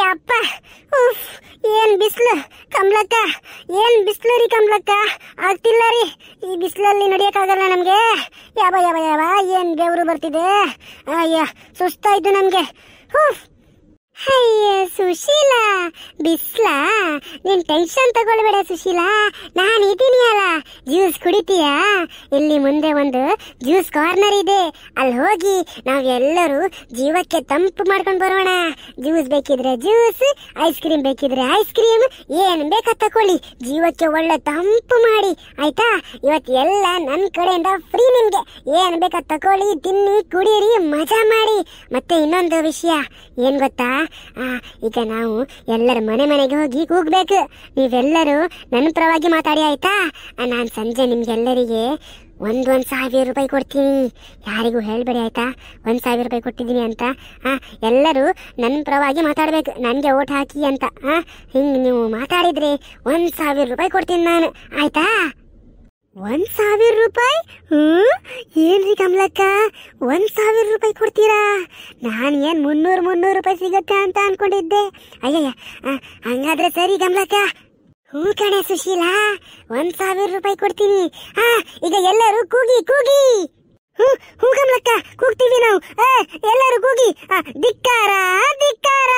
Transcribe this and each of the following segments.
ಯಪ್ಪ ಉಫ್ ಏನ್ ಬಿಸ್ಲು ಕಮಲಕ್ಕ, ಏನ್ ಬಿಸ್ಲು ರೀ ಕಮಲಕ್ಕ, ಆಗ್ತಿಲ್ಲ ರೀ ಈ ಬಿಸ್ಲಲ್ಲಿ ನಡೆಯಕ್ಕಾಗಲ್ಲ ನಮ್ಗೆ. ಯಾವ ಯಾವ ಯಾವ ಏನ್ ಬೆವರು ಬರ್ತಿದೆ, ಅಯ್ಯ ಸುಸ್ತಾಯ್ತು ನಮ್ಗೆ. ಉಫ್ ಅಯ್ಯ ಸುಶೀಲಾ, ಬಿಸ್ಲಾ? ನೀನ್ ಟೆನ್ಷನ್ ತಗೊಳ್ಬೇಡ ಸುಶೀಲಾ, ನಾನು ಇದೀನಿ ಅಲ್ಲ. ಜ್ಯೂಸ್ ಕುಡಿತೀಯಾ? ಇಲ್ಲಿ ಮುಂದೆ ಒಂದು ಜ್ಯೂಸ್ ಕಾರ್ನರ್ ಇದೆ, ಅಲ್ಲಿ ಹೋಗಿ ನಾವೆಲ್ಲರೂ ಜೀವಕ್ಕೆ ತಂಪು ಮಾಡ್ಕೊಂಡು ಬರೋಣ. ಜ್ಯೂಸ್ ಬೇಕಿದ್ರೆ ಜ್ಯೂಸ್, ಐಸ್ ಕ್ರೀಮ್ ಬೇಕಿದ್ರೆ ಐಸ್ ಕ್ರೀಮ್, ಏನ್ ಬೇಕಾ ತಕೊಳ್ಳಿ, ಜೀವಕ್ಕೆ ಒಳ್ಳೆ ತಂಪು ಮಾಡಿ ಆಯ್ತಾ. ಇವತ್ತು ಎಲ್ಲ ನನ್ನ ಕಡೆಯಿಂದ ಫ್ರೀ, ನಿಮ್ಗೆ ಏನ್ ಬೇಕಾ ತಕೊಳ್ಳಿ, ತಿನ್ನಿ, ಕುಡೀರಿ, ಮಜಾ ಮಾಡಿ. ಮತ್ತೆ ಇನ್ನೊಂದು ವಿಷಯ ಏನ್ ಗೊತ್ತಾ, ಈಗ ನಾವು ಎಲ್ಲರ ಮನೆ ಮನೆಗೆ ಹೋಗಿ ಕೂಗ್ಬೇಕು. ನೀವೆಲ್ಲರೂ ನನ್ನ ಪರವಾಗಿ ಮಾತಾಡಿ ಆಯ್ತಾ. ನಾನು ಸಂಜೆ ನಿಮ್ಗೆಲ್ಲರಿಗೆ 1,000 ರೂಪಾಯಿ ಕೊಡ್ತೀನಿ, ಯಾರಿಗೂ ಹೇಳ್ಬೇಡಿ ಆಯ್ತಾ. 1,000 ರೂಪಾಯಿ ಕೊಟ್ಟಿದ್ದೀನಿ ಅಂತ. ಎಲ್ಲರೂ ನನ್ನ ಪರವಾಗಿ ಮಾತಾಡ್ಬೇಕು, ನನಗೆ ಓಟ್ ಹಾಕಿ ಅಂತ. ಹಿಂಗೆ ನೀವು ಮಾತಾಡಿದ್ರೆ 1,000 ರೂಪಾಯಿ ಕೊಡ್ತೀನಿ ನಾನು ಆಯ್ತಾ. 1,000 ರೂಪಾಯಿ? ಏನ್ರಿ ಕಮಲಕ್ಕ 1,000 ರೂಪಾಯಿ ಕೊಡ್ತೀರಾ? ನಾನು ಏನು 300 ರೂಪಾಯಿ ಸಿಗತ್ತೆ ಅಂತ ಅನ್ಕೊಂಡಿದ್ದೆ. ಅಯ್ಯಯ್ಯ, ಹಂಗಾದ್ರೆ ಸರಿ ಕಮಲಕ್ಕ. ಹ್ಞೂ ಕಣೆ ಸುಶೀಲಾ, 1,000 ರೂಪಾಯಿ ಕೊಡ್ತೀನಿ. ಈಗ ಎಲ್ಲರೂ ಕೂಗಿ ಕೂಗಿ. ಹ್ಞೂ ಕಮಲಕ್ಕ, ಕೂಗ್ತೀವಿ ನಾವು. ಎಲ್ಲರೂ ಕೂಗಿ, ಧಿಕ್ಕಾರ ಧಿಕ್ಕಾರ,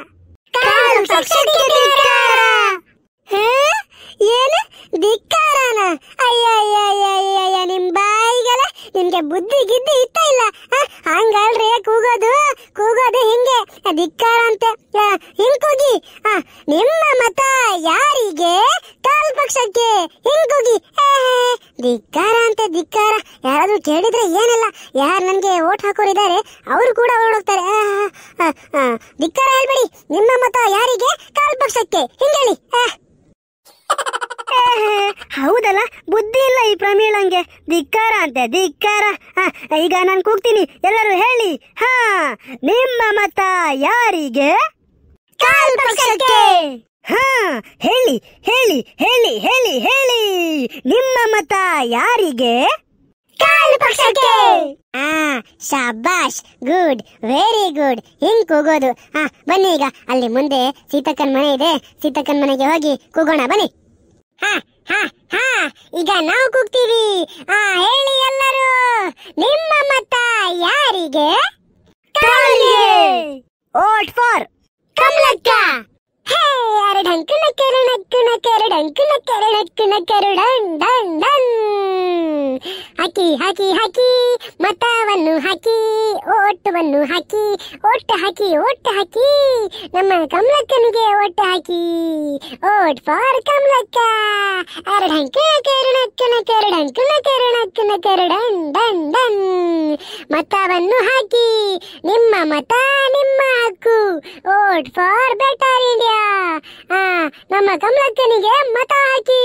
ಏನು ಧಿಕ್ಕಾರನ? ಅಯ್ಯ ನಿಮ್ ಬಾಯಿಗಲ್ಲ, ನಿಮ್ಗೆ ಬುದ್ಧಿ ಗಿದ್ದಿ ಇತ್ತ ಇಲ್ಲ? ಹಂಗಲ್ರಿ ಕೂಗೋದು ಹಿಂಗೆ ಧಿಕ್ಕಾರ ಅಂತೆ. ಹಿಂಗ್ ಕೂಗಿ, ನಿಮ್ಮ ಮತ ಯಾರಿಗೆ? ಕಾಲ್ ಪಕ್ಷಕ್ಕೆ. ಹಿಂಗ್ ಕೂಗಿ, ಧಿಕ್ಕಾರ ಅಂತೆ ಧಿಕ್ಕಾರ. ಯಾರಾದ್ರೂ ಕೇಳಿದ್ರೆ ಏನಿಲ್ಲ, ಯಾರು ನನ್ಗೆ ಓಟ್ ಹಾಕೋರಿದ್ದಾರೆ ಅವರು ಕೂಡ ಹೊರಡೋಗ್ತಾರೆ. ಧಿಕ್ಕಾರ ಹೇಳ್ಬೇಡಿ, ನಿಮ್ಮ ಮತ ಯಾರಿಗೆ? ಕಾಲ್ ಪಕ್ಷಕ್ಕೆ. ಹಿಂಗೇಳಿ. ಹೌದಲ್ಲ, ಬುದ್ಧಿ ಇಲ್ಲ ಈ ಪ್ರಮೀಳಂಗೆ. ಧಿಕ್ಕಾರ ಅಂತೆ ಧಿಕ್ಕಾರ. ಈಗ ನಾನು ಕೂಗ್ತೀನಿ, ಎಲ್ಲರೂ ಹೇಳಿ. ನಿಮ್ಮ ಮತ ಯಾರಿಗೆ? ಕಾಲ್ ಪಕ್ಷಕ್ಕೆ. ಹೇಳಿ ಹೇಳಿ ಹೇಳಿ ಹೇಳಿ ಹೇಳಿ, ನಿಮ್ಮ ಮತ ಯಾರಿಗೆ? ಕಾಲ್ ಪಕ್ಷಕ್ಕೆ. ಶಾಬಾಷ್, ಗುಡ್, ವೆರಿ ಗುಡ್. ಹಿಂಗ್ ಕೂಗೋದು. ಬನ್ನಿ, ಈಗ ಅಲ್ಲಿ ಮುಂದೆ ಸೀತಕ್ಕನ್ ಮನೆ ಇದೆ, ಸೀತಕ್ಕನ್ ಮನೆಗೆ ಹೋಗಿ ಕೂಗೋಣ ಬನ್ನಿ. ಈಗ ನಾವು ಕೂಗ್ತೀವಿ. ಹೇಳಿ ಎಲ್ಲರೂ, ನಿಮ್ಮ ಮತ ಯಾರಿಗೆ? Vote for Kamalakka. ಎರಡಂಕನ ಕೆರಡಕ್ಕನ ಕೆರಡಂಕನ ಕೆರಡಕ್ಕನ ಕೆರಡನ್ ಡನ್ ಡನ್. ಹಾಕಿ ಹಾಕಿ ಹಾಕಿ, ಮತವನ್ನು ಹಾಕಿ, ಓಟವನ್ನು ಹಾಕಿ, ಓಟ್ ಹಾಕಿ ಓಟ್ ಹಾಕಿ, ನಮ್ಮ ಕಮಲಕ್ಕನಿಗೆ ಓಟ್ ಹಾಕಿ. Vote for Kamalakka. ಎರಡಂಕನ ಕೆರಡಕ್ಕನ ಕೆರಡಂಕನ ಕೆರಡಕ್ಕನ ಕೆರಡನ್ ಡನ್ ಡನ್. ಮತವನ್ನು ಹಾಕಿ, ನಿಮ್ಮ ಮತ ನಿಮ್ಮ ಹಕ್ಕು. Vote for better India. ನಮ್ಮ ಕಮಲಕ್ಕನಿಗೆ ಮತ ಹಾಕಿ.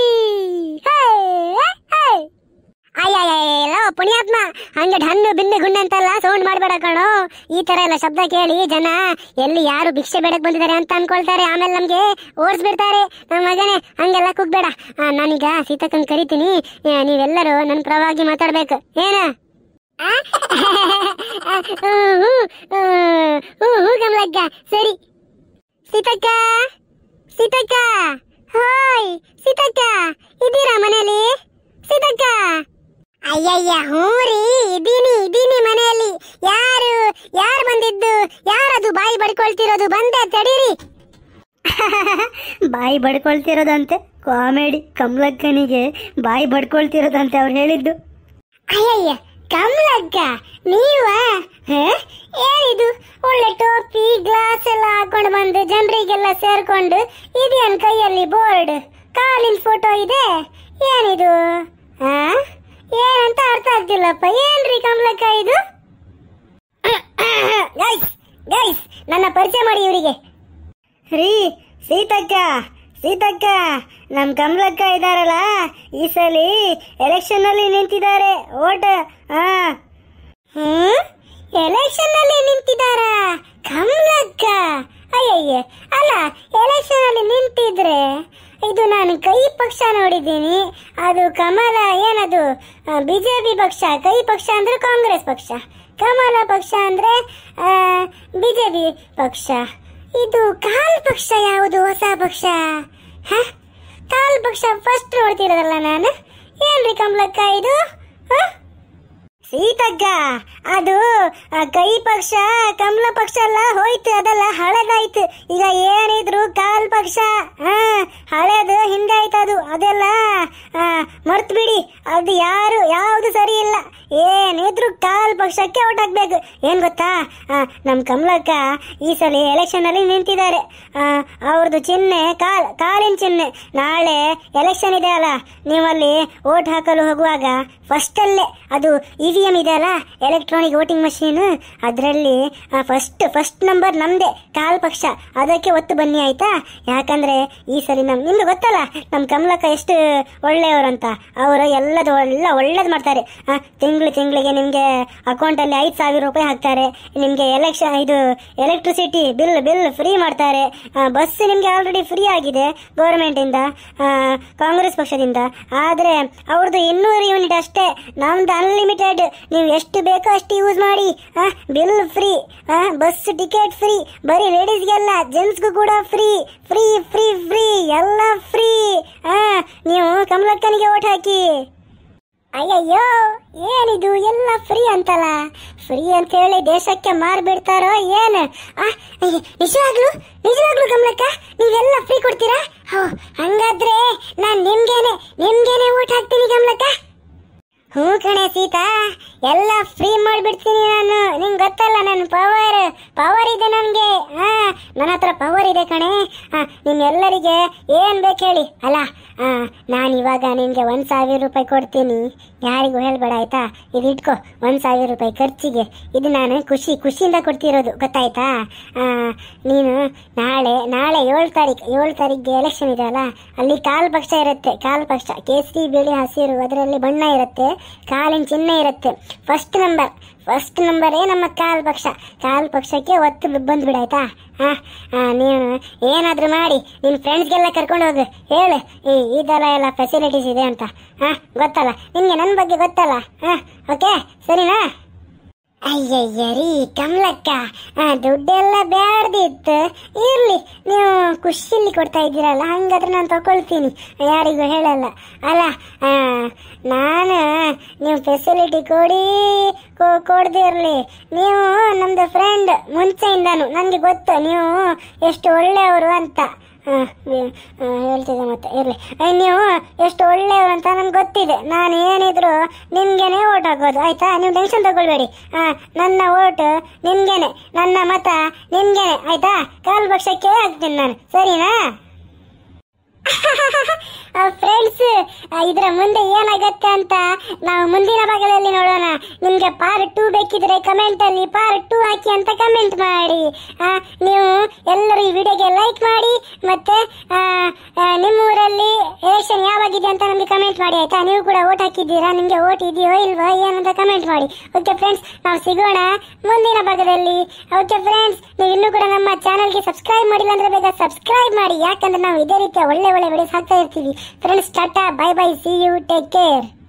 ಅಯ್ಯಯ್ಯೋ ಪುಣ್ಯಾತ್ಮ, ಹಂಗೆ ಹಣ್ಣು ಬಿಂದು ಗುಂಡು ಅಂತೆಲ್ಲ ಸೌಂಡ್ ಮಾಡಬೇಡ ಕಣೋ. ಈ ತರ ಎಲ್ಲ ಶಬ್ದ ಕೇಳಿ ಜನ ಎಲ್ಲಿ ಯಾರು ಭಿಕ್ಷೆ ಬೇಡಕ್ ಬಂದಿದ್ದಾರೆ ಅಂತ ಅನ್ಕೊಳ್ತಾರೆ, ಆಮೇಲೆ ನಮ್ಗೆ ಓಡಿಸ್ಬಿಡ್ತಾರೆ. ನಮ್ಮ ಮಗನೇ, ಹಂಗೆಲ್ಲ ಕೂಗ್ಬೇಡ. ನಾನೀಗ ಸೀತಕ್ಕನ್ ಕರಿತೀನಿ, ನೀವೆಲ್ಲರೂ ನನ್ನ ಪರವಾಗಿ ಮಾತಾಡ್ಬೇಕು. ಏನ? ಕಮಲಕ್ಕ, ಸರಿ. ಸೀತಕ್ಕ, ಸೀತಕ್ಕ, ಹಾಯ್ ಸೀತಕ್ಕ, ಇದೀರಾ ಮನೆಯಲ್ಲಿ? ಸೀತಕ್ಕ. ಅಯ್ಯಯ್ಯ, ಹ್ಞೂ ರೀ, ಇದೀನಿ ಮನೆಯಲ್ಲಿ. ಯಾರು ಬಂದಿದ್ದು? ಯಾರದು ಬಾಯಿ ಬಡ್ಕೊಳ್ತಿರೋದು? ಬಂದೆ, ತಡೀರಿ. ಬಾಯಿ ಬಡ್ಕೊಳ್ತಿರೋದಂತೆ? ಕಾಮಿಡಿ. ಕಮಲಕ್ಕನಿಗೆ ಬಾಯಿ ಬಡ್ಕೊಳ್ತಿರೋದಂತೆ ಅವ್ರು ಹೇಳಿದ್ದು. ಅಯ್ಯಯ್ಯ, ಕಮಲಕ್ಕ ನೀವ? ಏನಿದು ಒಳ್ಳೆ ಟೋಪಿ ಗ್ಲಾಸ್ ಎಲ್ಲ ಹಾಕೊಂಡು ಬಂದು ಜನರಿಗೆಲ್ಲ ಸೇರ್ಕೊಂಡು, ಇದೇನ್ ಕೈಯಲ್ಲಿ ಬೋರ್ಡ್, ಕಾಲಿನ ಫೋಟೋ ಇದೆ, ಏನಿದು? ಏನಂತ ಅರ್ಥ ಆಗ್ತಿಲ್ಲಪ್ಪ. ಏನ್ರಿ ಕಮಲಕ್ಕ ಇದು? ಗೈಸ್, ನನ್ನ ಪರಿಚಯ ಮಾಡಿ ಇವರಿಗೆ. ರೀ ಸೀತಕ್ಕ, ನಮ್ ಕಮಲಕ್ಕ ಇದಾರಲ್ಲ, ಈ ಸಲ ಎಲೆಕ್ಷನ್ ಅಲ್ಲಿ ನಿಂತಿದ್ದಾರೆ. ಓಟ್. ಎಲೆಕ್ಷನ್ ಅಲ್ಲಿ ನಿಂತಿದಾರ ಕಮಲಕ್ಕ? ಅಯ್ಯಯ್ಯ, ಅಲ್ಲ, ಎಲೆಕ್ಷನ್ ಅಲ್ಲಿ ನಿಂತಿದ್ರೆ ಇದು ನಾನು ಕೈ ಪಕ್ಷ ನೋಡಿದ್ದೀನಿ. ಅದು ಕಮಲ ಏನದು? ಬಿಜೆಪಿ ಪಕ್ಷ. ಕೈ ಪಕ್ಷ ಅಂದ್ರೆ ಕಾಂಗ್ರೆಸ್ ಪಕ್ಷ, ಕಮಲ ಪಕ್ಷ ಅಂದ್ರೆ ಬಿಜೆಪಿ ಪಕ್ಷ. ಇದು ಕಾಲ್ ಪಕ್ಷ ಯಾವುದು ಹೊಸ ಪಕ್ಷ? ಹ ಕಾಲ್ ಪಕ್ಷ ಫಸ್ಟ್ ನೋಡ್ತಿರೋದಲ್ಲ ನಾನು. ಏನ್ರಿ ಕಮಲಕ್ಕ ಇದು? ಸೀತಕ್ಕ, ಅದು ಕೈ ಪಕ್ಷ ಕಮಲ ಪಕ್ಷ ಎಲ್ಲ ಹೋಯ್ತು, ಅದೆಲ್ಲ ಹಳೇದಾಯ್ತು. ಈಗ ಏನಿದ್ರು ಕಾಲ್ ಪಕ್ಷ ಹಳೇದು ಹಿಂಗಾಯ್ತು. ಅದೆಲ್ಲ ಮರ್ತು ಬಿಡಿ. ಅದು ಯಾವುದು ಸರಿ ಇಲ್ಲ. ಏನಿದ್ರು ಕಾಲ್ ಪಕ್ಷಕ್ಕೆ ಓಟ್ ಹಾಕ್ಬೇಕು. ಏನ್ ಗೊತ್ತಾ, ನಮ್ಮ ಕಮಲಕ್ಕ ಈ ಸಲ ಎಲೆಕ್ಷನ್ ಅಲ್ಲಿ ನಿಂತಿದ್ದಾರೆ. ಅವ್ರದ್ದು ಚಿಹ್ನೆ ಕಾಲಿನ ಚಿಹ್ನೆ. ನಾಳೆ ಎಲೆಕ್ಷನ್ ಇದೆ ಅಲ್ಲ, ನೀವಲ್ಲಿ ಓಟ್ ಹಾಕಲು ಹೋಗುವಾಗ ಫಸ್ಟ್ ಅಲ್ಲೇ ಅದು EVM ಇದೆ ಅಲ್ಲ, ಎಲೆಕ್ಟ್ರಾನಿಕ್ ವೋಟಿಂಗ್ ಮಷೀನ್, ಅದರಲ್ಲಿ ಫಸ್ಟ್ ನಂಬರ್ ನಮ್ದೆ ಕಾಲ್ ಪಕ್ಷ. ಅದಕ್ಕೆ ಒತ್ತು ಬನ್ನಿ ಆಯ್ತಾ? ಯಾಕಂದ್ರೆ ಈ ಸಲ ನಿಮ್ಗೆ ಗೊತ್ತಲ್ಲ ನಮ್ಮ ಕಮಲಕ್ಕ ಎಷ್ಟು ಒಳ್ಳೆಯವರಂತ. ಅವರು ಒಳ್ಳೇದು ಮಾಡ್ತಾರೆ. ತಿಂಗಳಿಗೆ ನಿಮ್ಗೆ ಅಕೌಂಟಲ್ಲಿ 5,000 ರೂಪಾಯಿ ಹಾಕ್ತಾರೆ. ನಿಮ್ಗೆ ಇದು ಎಲೆಕ್ಟ್ರಿಸಿಟಿ ಬಿಲ್ ಫ್ರೀ ಮಾಡ್ತಾರೆ. ಬಸ್ ನಿಮ್ಗೆ ಆಲ್ರೆಡಿ ಫ್ರೀ ಆಗಿದೆ ಗೌರ್ಮೆಂಟ್ ಇಂದ, ಕಾಂಗ್ರೆಸ್ ಪಕ್ಷದಿಂದ. ಆದ್ರೆ ಅವ್ರದ್ದು 200 ಯೂನಿಟ್ ಅಷ್ಟೇ, ನಮ್ದು ಅನ್ಲಿಮಿಟೆಡ್. ನೀವು ಎಷ್ಟು ಬೇಕೋ ಅಷ್ಟು ಯೂಸ್ ಮಾಡಿ. Bill free, bus ticket free, ಬರೀ ಲೇಡೀಸ್ಗೆಲ್ಲ, ಜೆಂಟ್ಸ್ಗೂ ಕೂಡ ಫ್ರೀ ಫ್ರೀ ಫ್ರೀ ಫ್ರೀ ಎಲ್ಲ ಫ್ರೀ. ನೀವು ಕಮಲಕ್ಕನಿಗೆ ಓಟ್ ಹಾಕಿ. ಅಯ್ಯಯ್ಯೋ, ಏನಿದು ಎಲ್ಲ ಫ್ರೀ ಅಂತಲ್ಲ? ಫ್ರೀ ಅಂತ ಹೇಳಿ ದೇಶಕ್ಕೆ ಮಾರ್ಬಿಡ್ತಾರೋ ಏನು? ನಿಜವಾಗ್ಲು ಕಮಲಕ್ಕ ನೀವೆಲ್ಲ ಫ್ರೀ ಕೊಡ್ತೀರಾ? ಹಂಗಾದ್ರೆ ನಾನು ನಿಮ್ಗೇನೆ ಓಟ್ ಹಾಕ್ತೀನಿ ಕಮಲಕ್ಕ. ಹ್ಞೂ ಕಣೆ ಸೀತಾ, ಎಲ್ಲ ಫ್ರೀ ಮಾಡಿಬಿಡ್ತೀನಿ ನಾನು. ನಿಂಗೆ ಗೊತ್ತಲ್ಲ ನನ್ನ ಪವರ್ ಇದೆ ನನಗೆ. ನನ್ನ ಹತ್ರ ಪವರ್ ಇದೆ ಕಣೆ. ನಿಮ್ಮೆಲ್ಲರಿಗೆ ಏನು ಬೇಕು ಹೇಳಿ. ಅಲ್ಲ, ನಾನು ಇವಾಗ ನಿನಗೆ 1,000 ರೂಪಾಯಿ ಕೊಡ್ತೀನಿ. ಯಾರಿಗೂ ಹೇಳ್ಬೇಡ ಆಯ್ತಾ? ಇದು ಇಟ್ಕೋ, 1,000 ರೂಪಾಯಿ ಖರ್ಚಿಗೆ. ಇದು ನಾನು ಖುಷಿಯಿಂದ ಕೊಡ್ತಿರೋದು, ಗೊತ್ತಾಯ್ತಾ? ನೀನು ನಾಳೆ 7 ತಾರೀಕಿಗೆ ಎಲೆಕ್ಷನ್ ಇದೆ ಅಲ್ಲ, ಅಲ್ಲಿ ಕಾಲ್ ಪಕ್ಷ ಇರುತ್ತೆ. ಕಾಲ್ ಪಕ್ಷ ಕೇಸರಿ ಬಿಳಿ ಹಸಿರು, ಅದರಲ್ಲಿ ಬಣ್ಣ ಇರುತ್ತೆ, ಕಾಲಿನ ಚಿಹ್ನೆ ಇರುತ್ತೆ. ಫಸ್ಟ್ ನಂಬರೇ ನಮ್ಮ ಕಾಲ್ ಪಕ್ಷಕ್ಕೆ ಒತ್ತು ಬಂದ್ಬಿಡಾಯ್ತಾ? ನೀನು ಏನಾದರೂ ಮಾಡಿ ನಿನ್ನ ಫ್ರೆಂಡ್ಸ್ಗೆಲ್ಲ ಕರ್ಕೊಂಡು ಹೋಗು, ಹೇಳು ಇದೆಲ್ಲ ಎಲ್ಲ ಫೆಸಿಲಿಟೀಸ್ ಇದೆ ಅಂತ. ಗೊತ್ತಲ್ಲ ನಿನಗೆ, ನನ್ನ ಬಗ್ಗೆ ಗೊತ್ತಲ್ಲ. ಓಕೆ, ಸರಿನಾ? ಅಯ್ಯಯ್ಯರಿ ಕಮಲಕ್ಕ, ದುಡ್ಡೆಲ್ಲ ಬ್ಯಾಡ್ದಿತ್ತು. ಇರ್ಲಿ, ನೀವು ಖುಷಿಯಲ್ಲಿ ಕೊಡ್ತಾ ಇದ್ದೀರಲ್ಲ, ಹಂಗಾದ್ರೆ ನಾನು ತಗೊಳ್ತೀನಿ, ಯಾರಿಗೂ ಹೇಳಲ್ಲ. ಅಲ್ಲ, ನಾನು ನೀವು ಫೆಸಿಲಿಟಿ ಕೊಡದೇ ಇರಲಿ. ನೀವು ನಮ್ಮದು ಫ್ರೆಂಡ್ ಮುಂಚೆಯಿಂದಾನು, ನನಗೆ ಗೊತ್ತು ನೀವು ಎಷ್ಟು ಒಳ್ಳೆಯವರು ಅಂತ. ಹೇಳ್ತಿದ್ದೆ ಮತ್ತೆ, ಇರಲಿ. ನೀವು ಎಷ್ಟು ಒಳ್ಳೆಯವರು ಅಂತ ನನ್ಗೆ ಗೊತ್ತಿದೆ. ನಾನು ಏನಿದ್ರು ನಿಮ್ಗೇನೆ ಓಟ್ ಹಾಕೋದು, ಆಯ್ತಾ? ನೀವು ಟೆನ್ಷನ್ ತಗೊಳ್ಬೇಡಿ. ನನ್ನ ಓಟ್ ನಿಮ್ಗೇನೆ, ನನ್ನ ಮತ ನಿಮ್ಗೇನೆ, ಆಯ್ತಾ? ಕಾಲ್ ಪಕ್ಷಕ್ಕೆ ಹಾಕ್ತೀನಿ ನಾನು, ಸರಿನಾ? ಫ್ರೆಂಡ್ಸ್, ಇದರ ಮುಂದೆ ಏನಾಗತ್ತೆ ಅಂತ ನಾವು ಮುಂದಿನ ಭಾಗದಲ್ಲಿ ನೋಡೋಣ. ನಿಮ್ಗೆ ಪಾರ್ಟ್ 2 ಬೇಕಿದ್ರೆ ಕಮೆಂಟ್ ಅಲ್ಲಿ ಪಾರ್ಟ್ 2 ಹಾಕಿ ಅಂತ ಕಮೆಂಟ್ ಮಾಡಿ. ನೀವು ಎಲ್ಲರೂ ಈ ವಿಡಿಯೋಗೆ ಲೈಕ್ ಮಾಡಿ, ಮತ್ತೆ ನಿಮ್ಮ ಊರಲ್ಲಿ ಎಲೆಕ್ಷನ್ ಯಾವಾಗಿದೆ ಅಂತ ನಮಗೆ ಕಮೆಂಟ್ ಮಾಡಿ, ಆಯ್ತಾ? ನೀವು ಕೂಡ ಓಟ್ ಹಾಕಿದ್ದೀರಾ? ನಿಮ್ಗೆ ಓಟ್ ಇದೆಯೋ ಇಲ್ವಾ ಏನಂತ ಕಮೆಂಟ್ ಮಾಡಿ. ಓಕೆ ಫ್ರೆಂಡ್ಸ್, ನಾವು ಸಿಗೋಣ ಮುಂದಿನ ಭಾಗದಲ್ಲಿ. ಓಕೆ ಫ್ರೆಂಡ್ಸ್, ನೀವು ಇನ್ನೂ ಕೂಡ ನಮ್ಮ ಚಾನಲ್ಗೆ ಸಬ್ಸ್ಕ್ರೈಬ್ ಮಾಡಿಲ್ಲ ಅಂದ್ರೆ ಬೇಗ ಸಬ್ಸ್ಕ್ರೈಬ್ ಮಾಡಿ, ಯಾಕಂದ್ರೆ ನಾವು ಇದೇ ರೀತಿಯ ಒಳ್ಳೆ ವಿಡಿಯೋಸ್ ಹಾಕ್ತಾ ಇರ್ತೀವಿ. Friends, tata, bye bye, see you, take care.